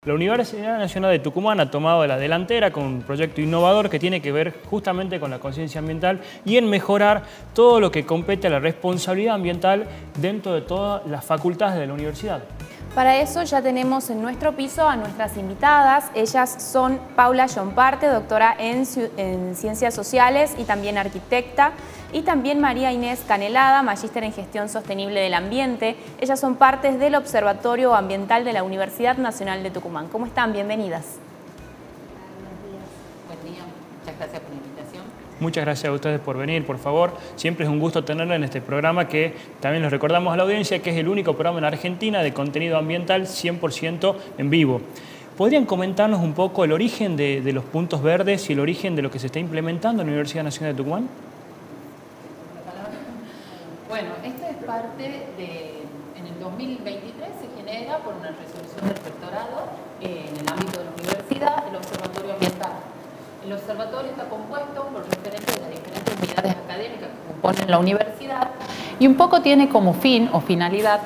La Universidad Nacional de Tucumán ha tomado la delantera con un proyecto innovador que tiene que ver justamente con la conciencia ambiental y en mejorar todo lo que compete a la responsabilidad ambiental dentro de todas las facultades de la universidad. Para eso ya tenemos en nuestro piso a nuestras invitadas. Ellas son Paula Llomparte, doctora en Ciencias Sociales y también arquitecta, y también María Inés Canelada, magíster en Gestión Sostenible del Ambiente. Ellas son partes del Observatorio Ambiental de la Universidad Nacional de Tucumán. ¿Cómo están? Bienvenidas. Buen día, muchas gracias por la invitación. Muchas gracias a ustedes por venir, por favor. Siempre es un gusto tenerla en este programa que también les recordamos a la audiencia que es el único programa en Argentina de contenido ambiental 100% en vivo. ¿Podrían comentarnos un poco el origen de los puntos verdes y el origen de lo que se está implementando en la Universidad Nacional de Tucumán? Bueno, esto es parte de, en el 2023 se genera por una resolución del rectorado en el ámbito de la universidad, el Observatorio Ambiental. El observatorio está compuesto por referentes de las diferentes unidades académicas que componen la universidad y un poco tiene como fin o finalidad,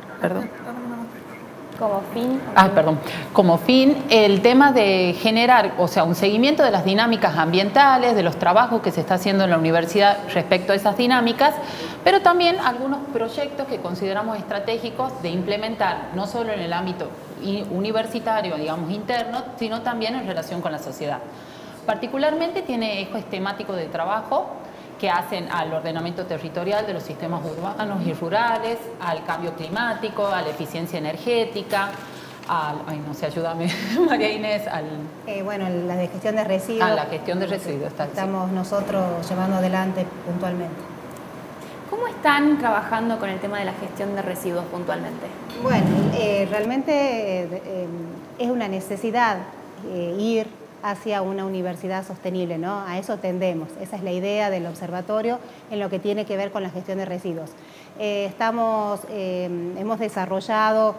como fin el tema de generar, o sea, un seguimiento de las dinámicas ambientales, de los trabajos que se está haciendo en la universidad respecto a esas dinámicas, pero también algunos proyectos que consideramos estratégicos de implementar, no solo en el ámbito universitario, digamos, interno, sino también en relación con la sociedad. Particularmente tiene ejes temáticos de trabajo que hacen al ordenamiento territorial de los sistemas urbanos y rurales, al cambio climático, a la eficiencia energética, ayúdame, María Inés, bueno, la de gestión de residuos. La gestión de residuos. Estamos nosotros llevando adelante puntualmente. ¿Cómo están trabajando con el tema de la gestión de residuos puntualmente? Bueno, realmente es una necesidad ir hacia una universidad sostenible, ¿no? A eso tendemos. Esa es la idea del observatorio en lo que tiene que ver con la gestión de residuos. Hemos desarrollado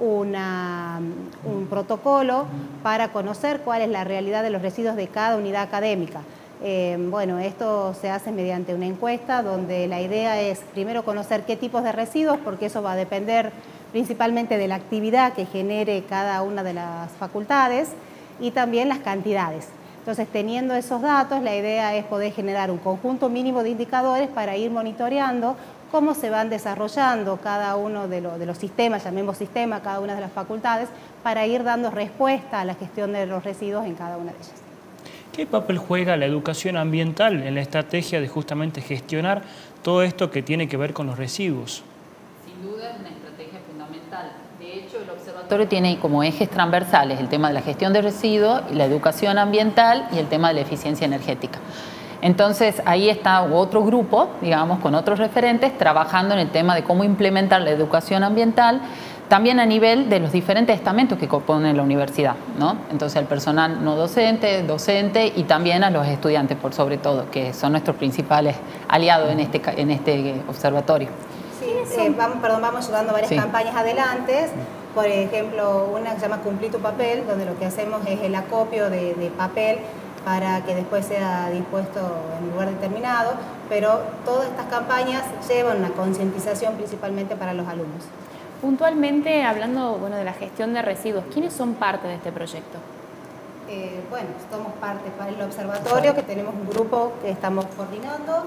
un protocolo para conocer cuál es la realidad de los residuos de cada unidad académica. Bueno, esto se hace mediante una encuesta donde la idea es primero conocer qué tipos de residuos, porque eso va a depender principalmente de la actividad que genere cada una de las facultades y también las cantidades. Entonces, teniendo esos datos, la idea es poder generar un conjunto mínimo de indicadores para ir monitoreando cómo se van desarrollando cada uno de los sistemas, llamemos sistema, cada una de las facultades, para ir dando respuesta a la gestión de los residuos en cada una de ellas. ¿Qué papel juega la educación ambiental en la estrategia de justamente gestionar todo esto que tiene que ver con los residuos? Sin duda es una estrategia fundamental. De hecho, el observatorio tiene como ejes transversales el tema de la gestión de residuos, la educación ambiental y el tema de la eficiencia energética. Entonces, ahí está otro grupo, digamos, con otros referentes, trabajando en el tema de cómo implementar la educación ambiental, también a nivel de los diferentes estamentos que componen la universidad, ¿no? Entonces, al personal no docente, docente y también a los estudiantes, por sobre todo, que son nuestros principales aliados en este observatorio. Sí, vamos llevando varias campañas adelante. Por ejemplo, una que se llama Cumplí tu papel, donde lo que hacemos es el acopio de papel para que después sea dispuesto en un lugar determinado, pero todas estas campañas llevan una concientización principalmente para los alumnos. Puntualmente, hablando de la gestión de residuos, ¿quiénes son parte de este proyecto? Bueno, somos parte del observatorio, que tenemos un grupo que estamos coordinando,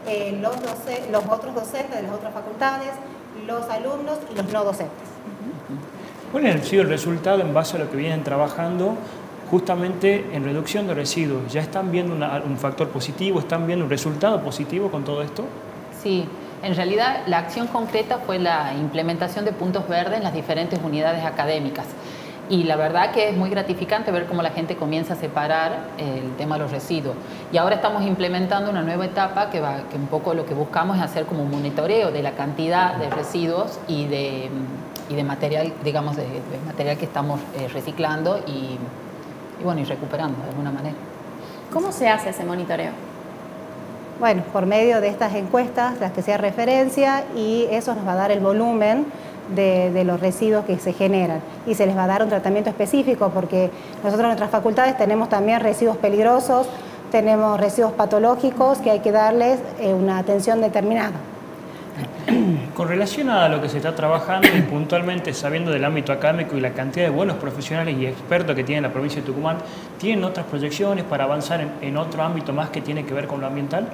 los otros docentes de las otras facultades, los alumnos y los no docentes. ¿Cuál ha sido el resultado en base a lo que vienen trabajando justamente en reducción de residuos? ¿Ya están viendo un factor positivo? ¿Están viendo un resultado positivo con todo esto? Sí, en realidad la acción concreta fue la implementación de puntos verdes en las diferentes unidades académicas. Y la verdad que es muy gratificante ver cómo la gente comienza a separar el tema de los residuos. Y ahora estamos implementando una nueva etapa que un poco lo que buscamos es hacer como un monitoreo de la cantidad de residuos y de material, digamos, de material que estamos reciclando y recuperando de alguna manera. ¿Cómo se hace ese monitoreo? Bueno, por medio de estas encuestas, las que sea referencia, y eso nos va a dar el volumen de los residuos que se generan y se les va a dar un tratamiento específico, porque nosotros en nuestras facultades tenemos también residuos peligrosos, tenemos residuos patológicos que hay que darles una atención determinada. Con relación a lo que se está trabajando y puntualmente sabiendo del ámbito académico y la cantidad de buenos profesionales y expertos que tiene la provincia de Tucumán, ¿tienen otras proyecciones para avanzar en otro ámbito más que tiene que ver con lo ambiental?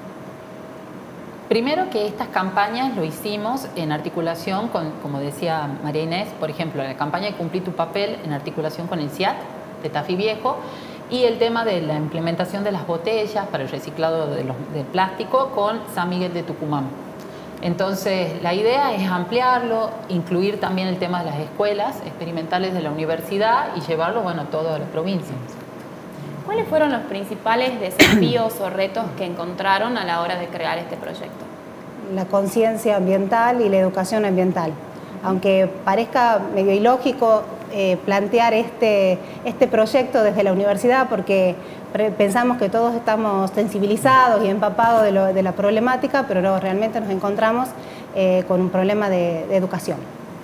Primero que estas campañas lo hicimos en articulación con, como decía María Inés, por ejemplo, la campaña de Cumplí tu papel en articulación con el CIAT de Tafí Viejo y el tema de la implementación de las botellas para el reciclado del plástico con San Miguel de Tucumán. Entonces, la idea es ampliarlo, incluir también el tema de las escuelas experimentales de la universidad y llevarlo, bueno, a toda la provincia. ¿Cuáles fueron los principales desafíos o retos que encontraron a la hora de crear este proyecto? La conciencia ambiental y la educación ambiental. Aunque parezca medio ilógico plantear este proyecto desde la universidad, porque pensamos que todos estamos sensibilizados y empapados de la problemática, pero no, realmente nos encontramos con un problema de educación.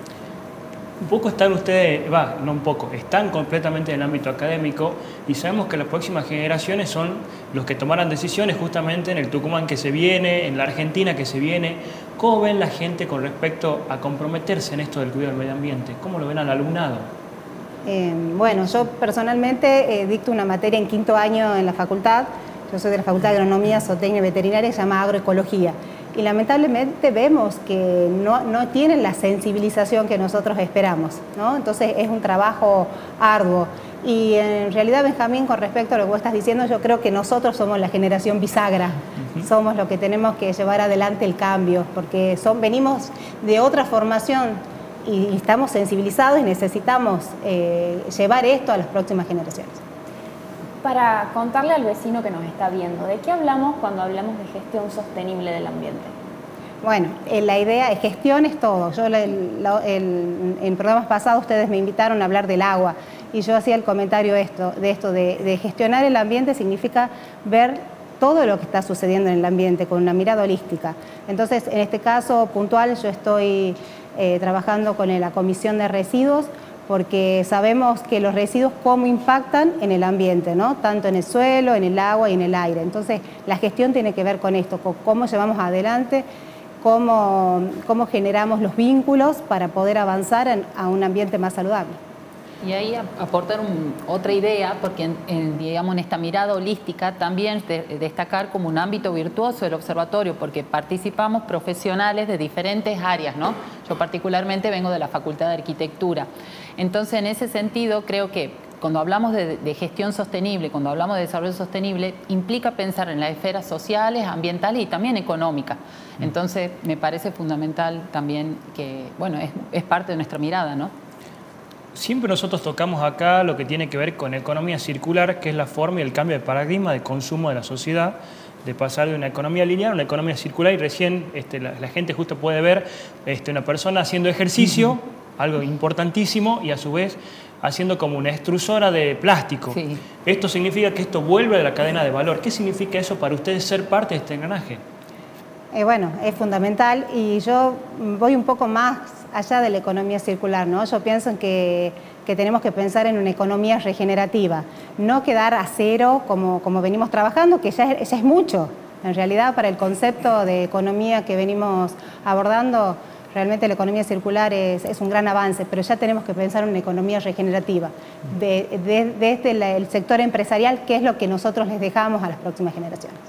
Un poco están ustedes, no un poco, están completamente en el ámbito académico y sabemos que las próximas generaciones son los que tomarán decisiones justamente en el Tucumán que se viene, en la Argentina que se viene. ¿Cómo ven la gente con respecto a comprometerse en esto del cuidado del medio ambiente? ¿Cómo lo ven al alumnado? Bueno, yo personalmente dicto una materia en 5º año en la facultad. Yo soy de la Facultad de Agronomía, Zootecnia y Veterinaria, se llama Agroecología. Y lamentablemente vemos que no tienen la sensibilización que nosotros esperamos, ¿no? Entonces es un trabajo arduo. Y en realidad, Benjamín, con respecto a lo que vos estás diciendo, yo creo que nosotros somos la generación bisagra. Somos los que tenemos que llevar adelante el cambio, porque venimos de otra formación y estamos sensibilizados y necesitamos llevar esto a las próximas generaciones. Para contarle al vecino que nos está viendo, ¿de qué hablamos cuando hablamos de gestión sostenible del ambiente? Bueno, la idea es gestión es todo. Yo en programas pasados ustedes me invitaron a hablar del agua y yo hacía el comentario de gestionar el ambiente significa ver todo lo que está sucediendo en el ambiente con una mirada holística. Entonces, en este caso puntual, yo estoy trabajando con la Comisión de Residuos porque sabemos que los residuos cómo impactan en el ambiente, ¿no? Tanto en el suelo, en el agua y en el aire. Entonces, la gestión tiene que ver con esto, con cómo llevamos adelante, cómo generamos los vínculos para poder avanzar a un ambiente más saludable. Y ahí aportar otra idea, porque digamos, en esta mirada holística también destacar como un ámbito virtuoso el observatorio, porque participamos profesionales de diferentes áreas, ¿no? Yo particularmente vengo de la Facultad de Arquitectura. Entonces, en ese sentido, creo que cuando hablamos de gestión sostenible, cuando hablamos de desarrollo sostenible, implica pensar en las esferas sociales, ambientales y también económicas. Entonces, me parece fundamental también que, bueno, es parte de nuestra mirada, ¿no? Siempre nosotros tocamos acá lo que tiene que ver con economía circular, que es la forma y el cambio de paradigma de consumo de la sociedad, de pasar de una economía lineal a una economía circular. Y recién la gente justo puede ver una persona haciendo ejercicio, algo importantísimo, y a su vez haciendo como una extrusora de plástico. Sí. Esto significa que esto vuelve a la cadena de valor. ¿Qué significa eso para ustedes ser parte de este engranaje? Bueno, es fundamental y yo voy un poco más allá de la economía circular, ¿no? Yo pienso en que tenemos que pensar en una economía regenerativa, no quedar a cero como venimos trabajando, que ya es mucho. En realidad, para el concepto de economía que venimos abordando, realmente la economía circular es un gran avance, pero ya tenemos que pensar en una economía regenerativa. Desde el sector empresarial, ¿qué es lo que nosotros les dejamos a las próximas generaciones?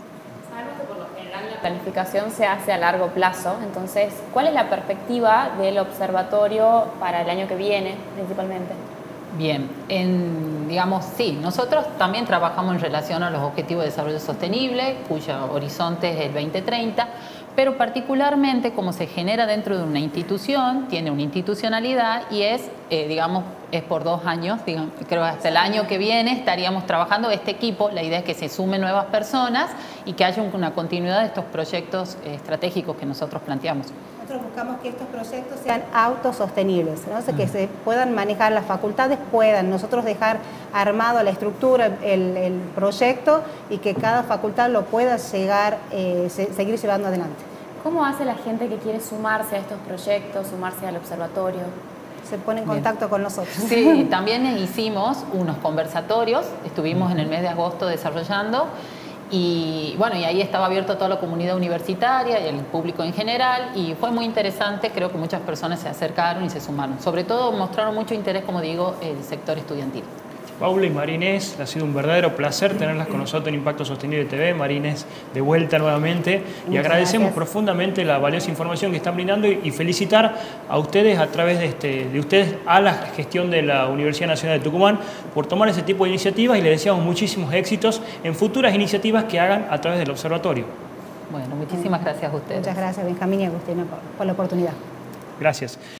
La planificación se hace a largo plazo, entonces, ¿cuál es la perspectiva del observatorio para el año que viene, principalmente? Bien, digamos, sí, nosotros también trabajamos en relación a los Objetivos de Desarrollo Sostenible, cuyo horizonte es el 2030, pero particularmente como se genera dentro de una institución, tiene una institucionalidad y es por 2 años, digamos, creo que hasta el año que viene estaríamos trabajando este equipo. La idea es que se sumen nuevas personas y que haya una continuidad de estos proyectos estratégicos que nosotros planteamos. Nosotros buscamos que estos proyectos sean autosostenibles, ¿no? O sea, que se puedan manejar, las facultades puedan, nosotros dejar armado la estructura, el proyecto y que cada facultad lo pueda seguir llevando adelante. ¿Cómo hace la gente que quiere sumarse a estos proyectos, sumarse al observatorio? Se pone en contacto con nosotros. Sí, también hicimos unos conversatorios, estuvimos en el mes de agosto desarrollando Y bueno, y ahí estaba abierto a toda la comunidad universitaria y el público en general, y fue muy interesante. Creo que muchas personas se acercaron y se sumaron. Sobre todo mostraron mucho interés, como digo, el sector estudiantil. Paula y María Inés, ha sido un verdadero placer tenerlas con nosotros en Impacto Sostenible TV. María Inés, de vuelta nuevamente. Y agradecemos profundamente la valiosa información que están brindando y felicitar a ustedes a través de ustedes a la gestión de la Universidad Nacional de Tucumán por tomar ese tipo de iniciativas, y les deseamos muchísimos éxitos en futuras iniciativas que hagan a través del observatorio. Bueno, muchísimas gracias a ustedes. Muchas gracias, Benjamín y Agustina, por la oportunidad. Gracias.